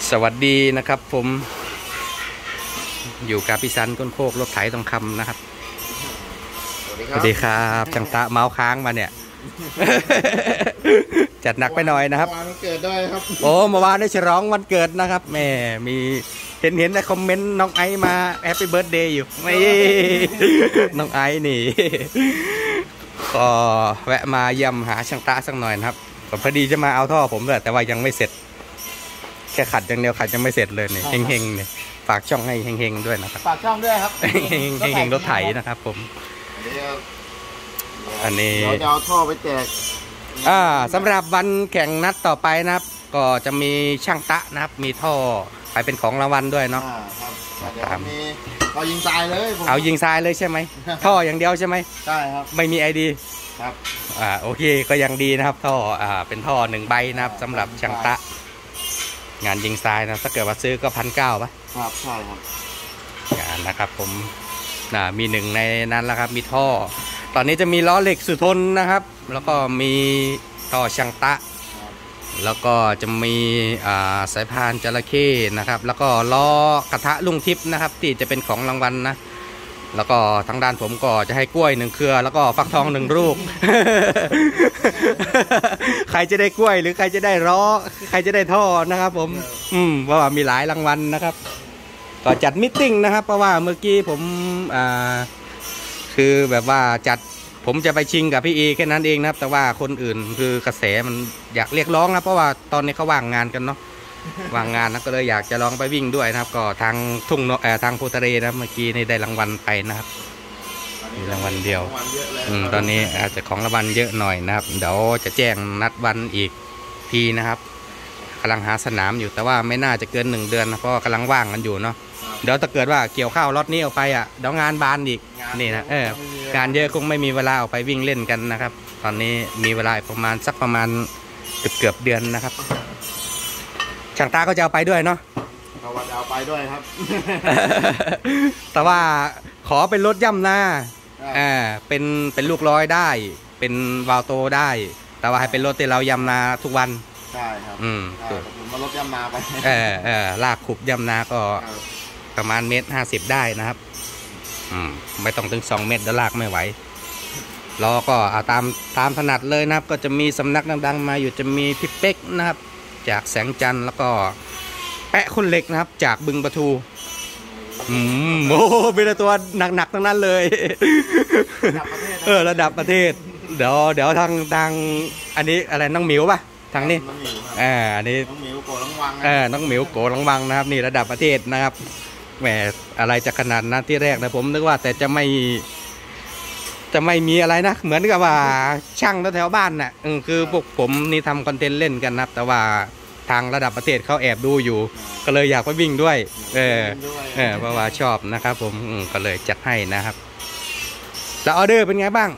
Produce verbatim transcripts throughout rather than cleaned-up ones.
สวัสดีนะครับผมอยู่กับพี่สันก้นโคกรถไถทองคำนะครับสวัสดีครับจังตะเมาส์ค้างมาเนี่ย จัดหนักไปหน่อยนะครับวันเกิดด้วยครับโอ้เมื่อวานได้ฉลองวันเกิดนะครับแม่มีเห็นเห็นในคอมเมนต์น้องไอมาแฮปปี้เบิร์ธเดย์อยู่ไม่น้องไอนี่ก็แวะมาเยี่ยมหาช่างตะสักหน่อยนะครับพอดีจะมาเอาท่อผมด้วยแต่ว่ายังไม่เสร็จแค่ขัดอย่างเดียวขัดยังไม่เสร็จเลยเนี่ยเฮงๆเนี่ยฝากช่องให้เฮงๆด้วยนะครับฝากช่องด้วยครับเฮงๆรถไถนะครับผมอันนี้เราจะเอาท่อไปแจกอ่าสำหรับวันแข่งนัดต่อไปนะครับก็จะมีช่างตะนะครับมีท่อไปเป็นของรางวัลด้วยเนาะครับมีเอายิงทรายเลยเอายิงทรายเลยใช่ไหมท่ออย่างเดียวใช่ไหมใช่ครับไม่มีไอดีครับอ่าโอเคก็ยังดีนะครับท่ออ่าเป็นท่อหนึ่งใบนะครับสำหรับช่างตะงานยิงทรายนะถ้าเกิดว่าซื้อก็พันเก้าป่ะครับใช่ครับงานนะครับผมนะมีหนึ่งในนั้นแล้วครับมีท่อตอนนี้จะมีล้อเหล็กสุทนนะครับแล้วก็มีท่อช่างตะแล้วก็จะมีอ่าสายพานจระเข้นะครับแล้วก็ล้อกระทะลุงทิพย์นะครับที่จะเป็นของรางวัลนะแล้วก็ทางด้านผมก็จะให้กล้วยหนึ่งเครือแล้วก็ฟักทองหนึ่งลูก ใครจะได้กล้วยหรือใครจะได้ล้อใครจะได้ท่อนะครับผมอืมเพราะว่ามีหลายรางวัลนะครับก็จัดมิทติ้งนะครับเพราะว่าเมื่อกี้ผมอ่าคือแบบว่าจัดผมจะไปชิงกับพี่เอแค่นั้นเองนะครับแต่ว่าคนอื่นคือกระแสมันอยากเรียกร้องนะเพราะว่าตอนนี้เขาว่างงานกันเนาะว่างงานนะก็เลยอยากจะลองไปวิ่งด้วยนะครับก็ทางทุ่งเอ่อทางโพทะเลนะเมื่อกี้นี่ได้รางวัลไปนะครับมีรางวัลเดียวอืมตอนนี้อาจจะของรางวัลเยอะหน่อยนะครับเดี๋ยวจะแจ้งนัดวันอีกทีนะครับกำลังหาสนามอยู่แต่ว่าไม่น่าจะเกินหนึ่งเดือนนะเพราะกำลังว่างกันอยู่เนาะเดี๋ยวถ้าเกิดว่าเกี่ยวข้าวรถนี้ออกไปอ่ะเดี๋ยวงานบานอีกนี่นะเอองานเยอะคงไม่มีเวลาออกไปวิ่งเล่นกันนะครับตอนนี้มีเวลาประมาณสักประมาณเกือบเกือบเดือนนะครับช่างตาก็จะเอาไปด้วยเนาะเขาว่าจะเอาไปด้วยครับแต่ว่าขอเป็นรถย่ำหน้าอ่าเป็นเป็นลูกร้อยได้เป็นวาลโตได้แต่ว่าให้เป็นรถที่เราย่ำนาทุกวันใช่ครับอืมผมมารถย่ำนาไปเออเออลากขุบย่ำนาก็ประมาณเมตรห้าสิบได้นะครับอืมไม่ต้องถึงสองเมตรแล้วลากไม่ไหวล้อก็เอาตามตามถนัดเลยนะครับก็จะมีสำนักดังๆมาอยู่จะมีพี่เป๊กนะครับจากแสงจันทร์แล้วก็แปะคนเหล็กนะครับจากบึงปทุมอืมโอ้เป็นตัวหนักๆทั้งนั้นเลยเออระดับประเทศเดี๋ยวเดี๋ยวทางทางอันนี้อะไรน้องหมิวป่ะทางนี้อ่าอันนี้น้องหมิวโกลังวังเออน้องหมิวโกลังวังนะครับนี่ระดับประเทศนะครับแหมอะไรจะขนาดนั้นที่แรกนะผมนึกว่าแต่จะไม่จะไม่มีอะไรนะเหมือนกับว่าช่างแถวบ้านน่ะคือพวกผมนี่ทำคอนเทนต์เล่นกันนะครับแต่ว่าทางระดับประเทศเขาแอบดูอยู่ก็เลยอยากไปวิ่งด้วยเออเออเพราะว่าชอบนะครับผมก็เลยจัดให้นะครับแล้วออเดอร์เป็นไงบ้าง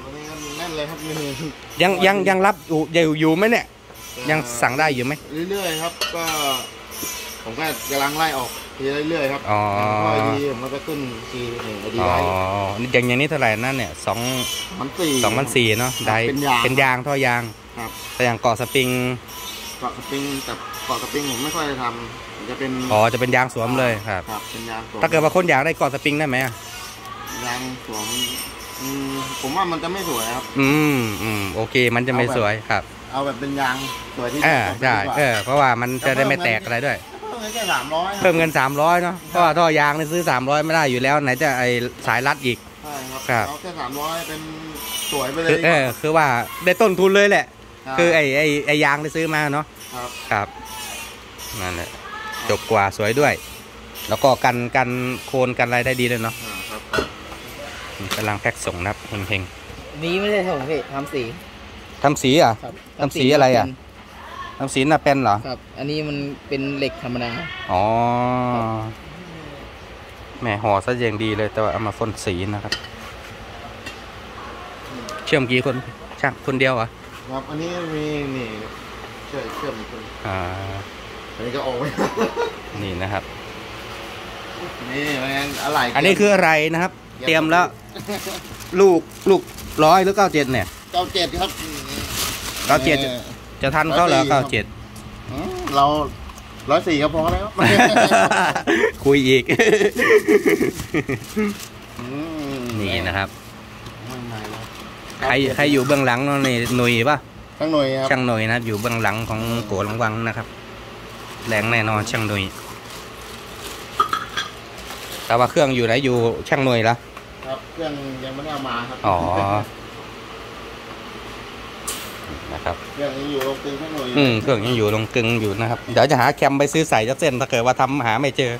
ยังยังยังรับอยู่อยู่อยู่ไหมเนี่ยยังสั่งได้อยู่ไหมเรื่อยๆครับก็ผมก็กำลังไล่ออกทีเรื่อยๆครับอ๋อดีมันก็ขึ้นทีหนึ่งดีอ๋ออย่างอย่างนี้เท่าไหร่นั่นเนี่ยสองพันสี่สองพันสี่เนาะได้เป็นยางท่อยางครับแต่อย่างเกาะสปริงเกาะสปริงแต่เกาะสปริงผมไม่ค่อยทำจะเป็นอ๋อจะเป็นยางสวมเลยครับครับเป็นยางสวมถ้าเกิดว่าคนอยากได้เกาะสปริงได้ไหมยางสวมผมว่ามันจะไม่สวยครับอืมอืมโอเคมันจะไม่สวยครับเอาแบบเป็นยางสวยที่เออได้เออเพราะว่ามันจะได้ไม่แตกอะไรด้วยเพิ่มเงินแค่สามร้อยเพิ่มเงินสามร้อยเนาะเพราะว่าท่อยางนี่ซื้อสามร้อยไม่ได้อยู่แล้วไหนจะไอสายรัดอีกใช่ครับเอาแค่สามร้อยเป็นสวยไปเลยเออคือว่าได้ต้นทุนเลยแหละคือไอไอไอยางที่ซื้อมาเนาะครับครับนั่นแหละจบกว่าสวยด้วยแล้วก็กันกันโคนกันอะไรได้ดีเลยเนาะกำลังแพ็คส่งนะครับเฮงๆนี้ไม่ได้ส่งพี่ทำสีทำสีอ่ะทำสีอะไรอ่ะทำสีหน้าเป็นเหรอครับอันนี้มันเป็นเหล็กธรรมดาอ๋อแม่ห่อซะอย่างดีเลยแต่ว่าเอามาพ่นสีนะครับเชื่อมกี่คนช่างคนเดียวเหรอครับอันนี้มีนี่เชื่อมเชื่อมคนอ่าอันนี้ก็ออกไปนี่นะครับนี่มันอะไรอันนี้คืออะไรนะครับเตรียมแล้วลูกลูกร้อยหรือเก้าเจ็ดเนี่ยเก้าเจ็ดครับเก้าเจ็ดจะทันเขาเหรอเก้าเจ็ดเราร้อยสี่ก็พอแล้วคุยอีกอืมนี่นะครับไม่ไม่แล้วใครใครอยู่เบื้องหลังเนาะนี่หนุ่ยป่ะทั้งหน่วยครับช่างหนุ่ยนะครับอยู่เบื้องหลังของโกหลังวังนะครับแรงแน่นอนช่างหนุ่ยแต่ว่าเครื่องอยู่ไหนอยู่ช่างหนุ่ยละครับเครื่องยังไม่ได้เอามาครับอ๋อนะครับเครื่องยังอยู่โรงกลึงทั้งหน่วยอืมเครื่องยังอยู่ลงกึงอยู่นะครับเดี๋ยวจะหาแคมไปซื้อใส่จักเส้นถ้าเกิดว่าทำหาไม่เจอ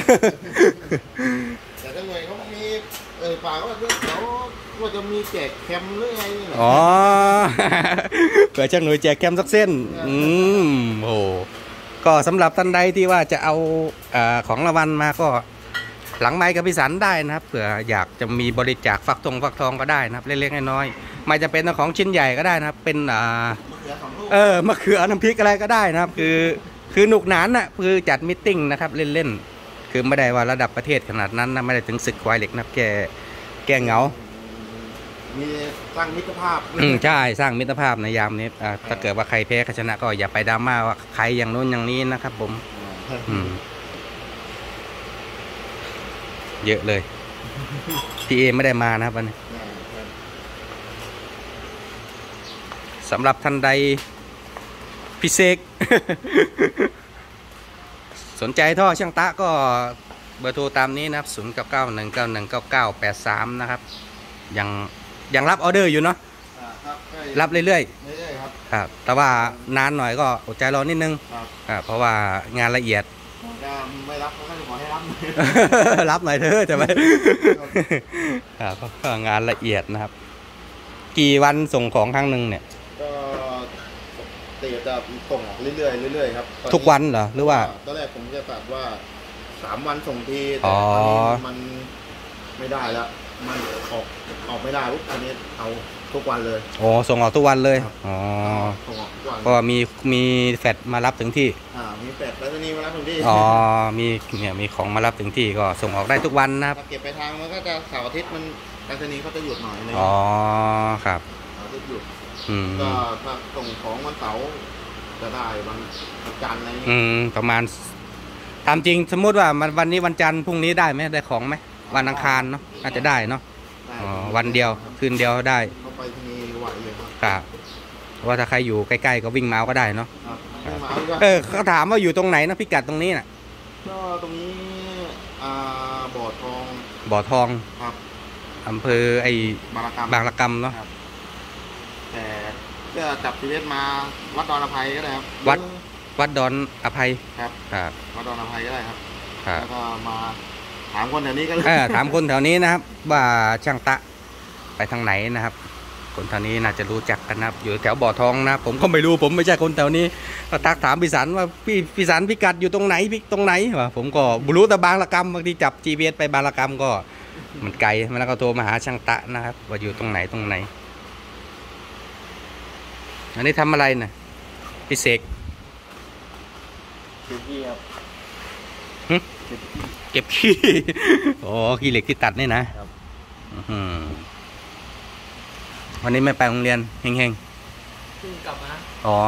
แต่ทั้งหน่วยเขาก็มีเออป่ากว่าเขาว่าจะมีแจกแคมหรือไงนี่แหละอ๋อ เผื่อช่างหนุ่ยแจกแคมสักเส้น อืมโอ้ก็สำหรับท่านใดที่ว่าจะเอาเอ่อของรางวัลมาก็หลังไม้กับพี่สันได้นะครับเผื่ออยากจะมีบริจาคฟักทองฟักทองก็ได้นะครับเล็กๆน้อยๆไม่จะเป็นของชิ้นใหญ่ก็ได้นะครับเป็นอ่ามะเขือสองลูกเออมะเขือน้ำพริกอะไรก็ได้นะครับ คือคือหนุกหนานน่ะคือจัดมิทติ้งนะครับเล่นๆคือไม่ได้ว่าระดับประเทศขนาดนั้นนะไม่ได้ถึงศึกควายเหล็กนะครับแกแกเหงามีสร้างมิตรภาพอืมใช่สร้างมิตรภาพในยามนี้อ่าถ้าเกิดว่าใครแพ้ใครชนะก็อย่าไปดราม่าว่าใครอย่างโน้นอย่างนี้นะครับผมอืมเยอะเลยพี่เอไม่ได้มานะครับวันนี้สำหรับท่านใดพิเศษ สนใจท่อช่างตะก็เบอร์โทรตามนี้นะครับศูนย์เก้าเก้าหนึ่งเก้าหนึ่งเก้าเก้าแปดสามนะครับยังยังรับออเดอร์อยู่เนาะอ่าครับใช่รับเรื่อยเรื่อยๆครับๆครับแต่ว่านานหน่อยก็อดใจรอนิดนึงครับอ่าเพราะว่างานละเอียดถ้าไม่รับเขาก็จะขอให้รับรับหน่อยเถอะจะไปครับเพราะว่างานละเอียดนะครับ กี่วันส่งของครั้งหนึ่งเนี่ยก็ตีจะส่งออกเรื่อยๆเรื่อยๆครับตอทุกวันเหรอหรือว่าตอนแรกผมจะตัดว่าสามวันส่งทีอ๋แต่อตอนนี้มันไม่ได้แล้วมันออกออกไม่ได้ปุ๊บอันนี้เอาทุกวันเลยโอ้ส่งออกทุกวันเลยครับอ๋อส่งออกทุกวันก็มีมีแฟดมารับถึงที่อ่ามีแปดแล้วทีนี้มารับตรงที่อ๋อมีเนี่ยมีของมารับถึงที่ก็ส่งออกได้ทุกวันนะครับถ้าเก็บไปทางมันก็จะเสาร์อาทิตย์มันไปรษณีย์เขาจะหยุดหน่อยนึงอ๋อครับเสาร์อาทิตย์หยุดอืมก็ถ้าส่งของวันเสาร์จะได้วันวันจันทร์อะไรอย่างอืเงี้ยมประมาณตามจริงสมมุติว่ามันวันนี้วันจันทร์พรุ่งนี้ได้ไหมได้ของไหมวันอังคารเนาะน่าจะได้เนาะได้อ๋อวันเดียวคืนเดียวได้เขาไปที่นี่ไหวเลยครับครับว่าถ้าใครอยู่ใกล้ๆก็วิ่งมาเอาก็ได้เนาะครับไม่มาก็เออเขาถามว่าอยู่ตรงไหนนะพิกัดตรงนี้น่ะก็ตรงนี้อ่าบ่อทองบ่อทองครับอำเภอไอ้บารกรรมบางระกำเนาะแต่ก็จับชีวิตมาวัดดอนอภัยก็ได้ครับวัด วัดดอนอภัยครับครับวัดดอนอภัยก็ได้ครับครับแล้วก็มาถามคนแถวนี้ก็เลยเออถามคนแถวนี้นะครับ ว่าช่างตะไปทางไหนนะครับ คนแถวนี้น่าจะรู้จักกันนะครับ อยู่แถวบ่อทองนะผมก็ไม่รู้ผมไม่ใช่คนแถวนี้ก็ทักถามพี่สันว่าพี่พี่สันพิกัดอยู่ตรงไหนพี่ตรงไหนวะผมก็รู้แต่บางระกำบางทีจับ จี พี เอส ไปบางระกำก็มันไกลแล้วก็โทรมาหาช่างตะนะครับ ว่าอยู่ตรงไหนตรงไหน อันนี้ทำอะไรนะพี่เสกคือที่ครับหึเก็บขี้ โอ้ขี้เหล็กที่ตัดนี่นะครับ อื้อหือวันนี้ไม่ไปโรงเรียนเฮงเพิ่งกลับมาๆอ๋อ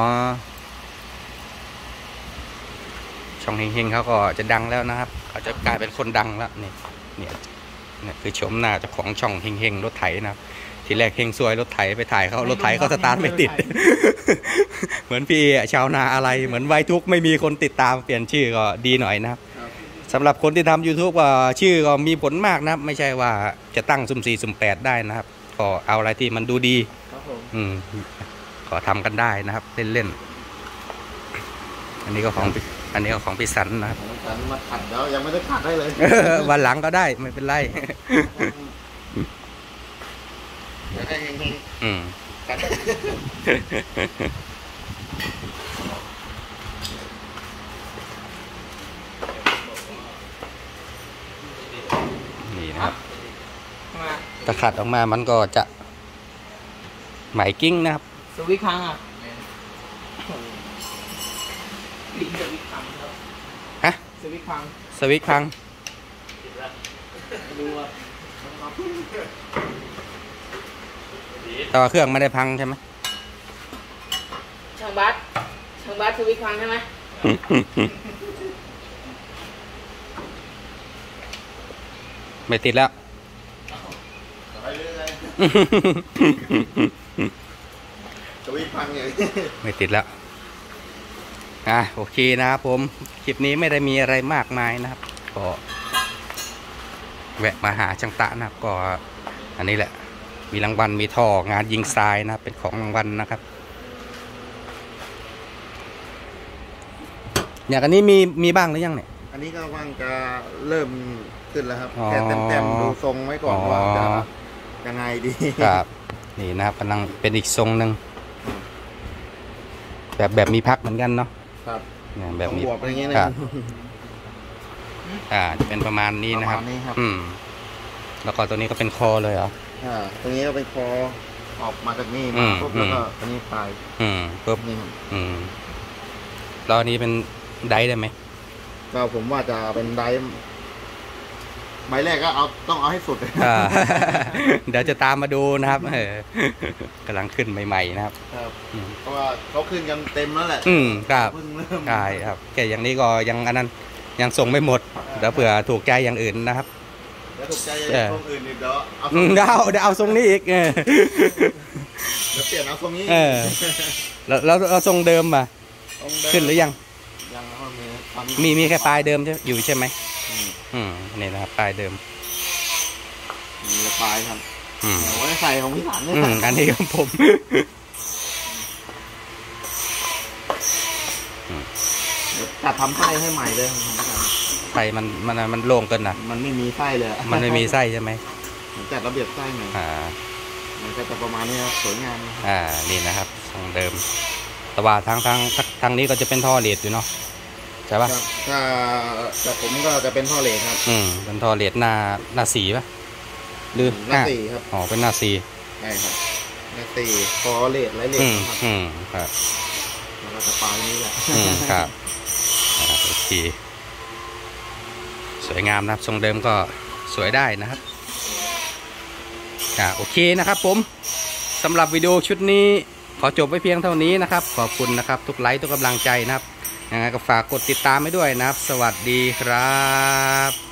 ช่องเฮงๆเขาก็จะดังแล้วนะครับเขาจะกลายเป็นคนดังแล้วนี่เนี่ยเนี่ยคือชมหน้าเจ้าของช่องเฮงๆรถไถนะครับทีแรกเฮงซวยรถไถไปถ่ายเขารถไถเขาสตาร์ทไม่ติด เหมือนพี่ชาวนาอะไรเหมือนไว้ทุกข์ไม่มีคนติดตามเปลี่ยนชื่อก็ดีหน่อยนะครับครับสำหรับคนที่ทำ YouTube ก็ชื่อก็มีผลมากนะครับ ไม่ใช่ว่าจะตั้งสุ่มสี่สุ่มแปดได้นะครับก็เอาอะไรที่มันดูดีครับผมอืมขอทำกันได้นะครับ เล่นๆอันนี้ก็ของพี่อันนี้ก็ของพี่สันนะครับผมฉันมาขัดแล้วยังไม่ได้ขัดได้เลยวันหลังก็ได้ไม่เป็นไรแล้วก็เฮงอืมๆขัดนี่นะครับมาถ้าขัดออกมามันก็จะไหมกิ้งนะครับสวิตช์ค้างอ่ะลิงสวิตช์ค้างครับฮะสวิตช์ค้างสวิตช์พังไม่รู้ว่าแต่ว่าเครื่องไม่ได้พังใช่ไหมช่างบัสช่างบัสสวิตช์ค้างใช่ไหมไม่ติดแล้วไปเรื่อยๆจะวิ่งพังอย่างนี้ไม่ติดแล้วอ่ะโอเคนะครับผมคลิปนี้ไม่ได้มีอะไรมากมายนะครับก็แวะมาหาช่างตะนะครับก็อันนี้แหละมีรางวัลมีท่องานยิงทรายนะครับเป็นของรางวัลนะครับอย่างอันนี้มีมีบ้างหรือยังเนี่ยอันนี้ก็ว่างจะเริ่มขึ้นแล้วครับอ๋อแค่เต็มๆดูทรงไว้ก่อนอ๋อว่าจะยังไงดีครับนี่นะครับกำลังเป็นอีกทรงหนึ่งแบบแบบมีพักเหมือนกันเนาะครับเนี่ยแบบต้องมีบวกอะไรอย่างเงี้ยนะครับอ่าจะเป็นประมาณนี้นะครับประมาณนี้ครับอืมแล้วก็ตัวนี้ก็เป็นคอเลยเหรออ่าตรงนี้ก็เป็นคอออกมาจากนี่อืมาม ปุ๊บแล้วก็อันนี้ปลายอืมปุ๊บนี่ครับอืมแล้วอันนี้เป็นไดได้ไหมก็ผมว่าจะเป็นไดฟ์ใบแรกก็เอาต้องเอาให้สุดอ่า เดี๋ยวจะตามมาดูนะครับเออกำลังขึ้นใหม่ๆนะครับครับอืมเพราะว่าเขาขึ้นกันเต็มแล้วแหละอืมครับเพิ่งเริ่มใช่ครับแค่อย่างนี้ก็ยังอันนั้นยังส่งไม่หมดเดี๋ยวเผื่อถูกใจอย่างอื่นนะครับแล้วถูกใจเออทรงอื่นอีกเดี๋ยวเอาอืมเดี๋ยวเอาเดี๋ยวเอาทรงนี้อีกเออเดี๋ยวเปลี่ยนเอาทรงนี้เออ แล้วแล้วเราทรงเดิมมาทรงเดิมขึ้นหรือยังยังนะครับมีตอนนี้มีมีแค่ปลายเดิมใช่อยู่ใช่ไหมอืมอืมนี่นะครับปลายเดิมมีปลายครับอืมเอาไว้ใส่ของพี่สันเนี่ยอืมอันนี้ของผมเดี๋ยวจัดทำไส้ให้ใหม่เลยของพี่สันไส้มันมันมันโล่งเกินนะมันไม่มีไส้เลยอะมันไม่มีไส้ใช่ไหมผมจัดระเบียบไส้ใหม่อ่ามันก็จะประมาณนี้ครับสวยงามนะครับอ่านี่นะครับทรงเดิม แต่ว่าทางทางทางนี้ก็จะเป็นท่อเลดอยู่เนาะใช่ปะครับถ้าแต่ผมก็จะเป็นท่อเหล็กครับอืมเป็นท่อเลดหน้าหน้าสีปะหรือหน้าสี่ครับอ๋อเป็นหน้าสีใช่ครับหน้าสี่คอเหล็กไรเหล็กอืมครับอืมครับแล้วก็จะปลายนี้แหละอืมครับอ่าโอเคสวยงามนะครับทรงเดิมก็สวยได้นะครับอ่าโอเคนะครับผมสำหรับวิดีโอชุดนี้ขอจบไว้เพียงเท่านี้นะครับขอบคุณนะครับทุกไลค์ทุกกำลังใจนะครับยังไงก็ฝากกดติดตามไว้ด้วยนะครับสวัสดีครับ